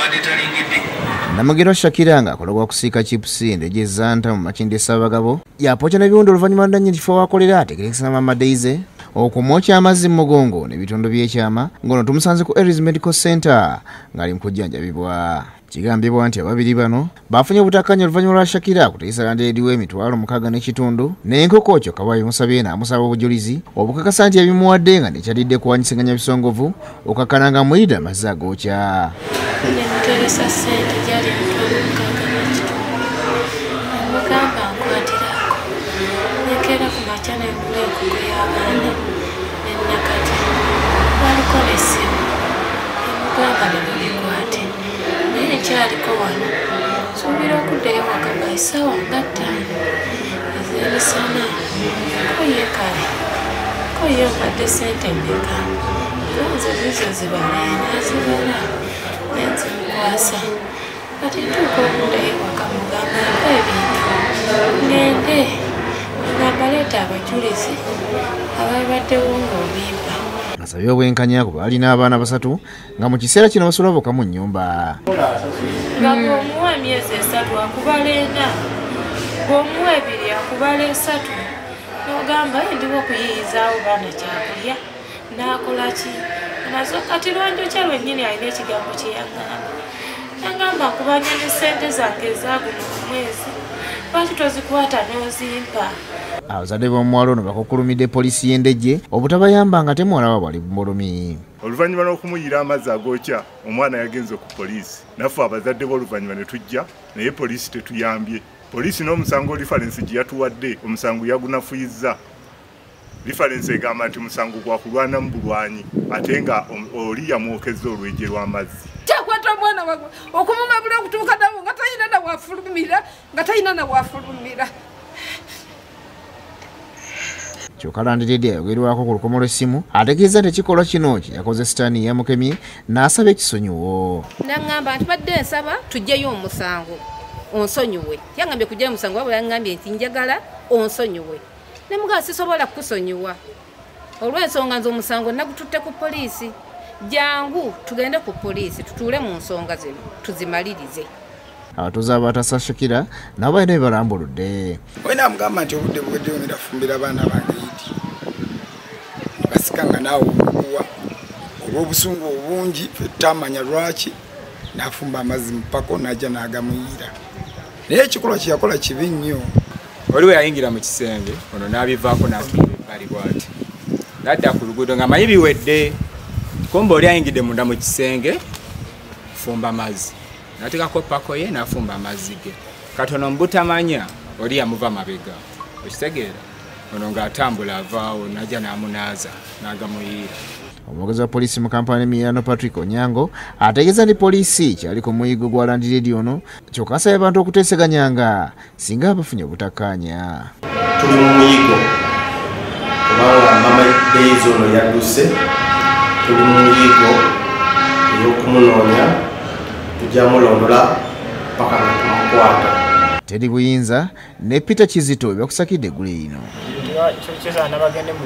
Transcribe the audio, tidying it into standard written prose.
Namagero Shakira ng'akolebwa kusiika chipusi endege zanta mu Makindye Ssaabagabo yapookya n'ebiwundu oluvannyuma ddanyirifu awakolera ategerekesa Mama Daisy okumwokya amazzi mu mugongo n'ebitondo by'ekyama ng'ono tumusanze ku Aries Medical Center ng'ali mu kujjanjabibwa. Kigambibwa nti ababiri bano bafunye obutakkanya oluvannyuma lwa Shakira kuteesa Landlady w'emitwalo 6.5 n'enkoko kyokka bwabimusabye n'amusaba obujulizi obukakasa nti yabimuwadde nga nekyalidde kuwanyisaganya bisongovu okakkana nga mwirira amazzi agookya. Teresa sente gyali mitwalo 6.5 mugamba nkwatirako nekera ku makya nengula enkoko y'abaana nenakati waliko n'essimu emugamba nemubikwate naye ekyaliko wano suubira okuddayo waka by ssaawa nga 5 ez'emisana koye kale koye mpadde sente mmeka nze zizo zibala nazibala nenzimukwasa kati ntuuka okuddayo waka mugamba mpa ebintu ngende ngamba leeta abajulizi ababaddewo ng'obimba. Asabye obwenkanya ku balina abaana 3 nga mu kiseera kino basula bokka mu nnyumba. Nga bw'omuwa emyezi 3 akubala 4, bw'omuwa 2 akubala 3 n'ogamba ndiwo okuyiyizaawo baana kyakulya n'akola ki nazo kati lwanjokya lwennyini alina ekigambo kye yangamba nkubanya ne ssente zange ezaguno ku mwezi lwaki tozikwata n'ozimpa. Abazadde b'omuwala ono bakukulumidde poliisi y'Endejje obutabayamba nga temuwala wa bwali bulumi. Oluvannyuma lw'okumuyira amazzi agookya omwana yagenze ku poliisi naffe abazadde b'oluvannyuma ne tujja naye poliisi tetuyambye. Poliisi n'omusango lifarensi gye yatuwadde omusango yagunafuyizza. Lifarensi egamba nti musango gwa kulwana mu bulwanyi ate nga oli yamwokezza olwejje lw'amazzi. Kyakwata omwana wagwe okumumabula okutuuka nabo nga talina na wafulumira. Kyokka Landlady ayogerwako ku lukomo lw'essimu ategeeza nti ekikolwa kino kye yakoze sitaani yamukemye n'asaba ekisonyiwo. N'aŋŋamba nti badde nsaba tuggyeyo omusango onsonyiwe. Yangambye kuggyayo omusango wabula yangambye nti njagala onsonyiwe. Ne mugamba sisobola kusonyiwa olw'ensonga nze omusango nagututte ku poliisi. Jangu tugende ku poliisi tutuule mu nsonga zino tuzimalirize. Abatuuze abatasa Shakira nabo balina bye balambuludde. Wena mugamba nti obudde buwedde ngenda kufumbira abaana bange Idi. Basikanga naawe okuwa olw'obusungu obungi ffe tutamanya lwaki n'afumba amazzi mu ppako n'ajja n'agamuyira. Naye ekikolwa kye yakola kibi nnyo. Waliwo yayingira mu kisenge ono n'abivaako n'atula ebbali bw'ati. N'adda ku luguudo nga manyi biwedde. Kumbe oli ayingidde munda mu kisenge fumba amazzi. N'ateekako ppako ye n'afumba amazzi ge. Katono mbutamanya oli yamuva mabega. Okitegeera? Ono ng'atambula avaawo n'ajja n'amunaaza n'agamuyiira. Omwogezi wa poliisi mu Kampala Emiliano Patrick Onyango ategeeza nti poliisi kyali ku muyigo gwa Landlady ono kyokka asabye abantu okuteeseganyanga singa bafunye obutakkaanya. Tuli mu muyigo kubanga Mama Daisy ono yadduse. Tuli mu muyigo ey'okumunoonya tujja mulondola paka nga tumukwata. Teddy Buyinza ne Peter Kizito byakusakidde eggulu eno.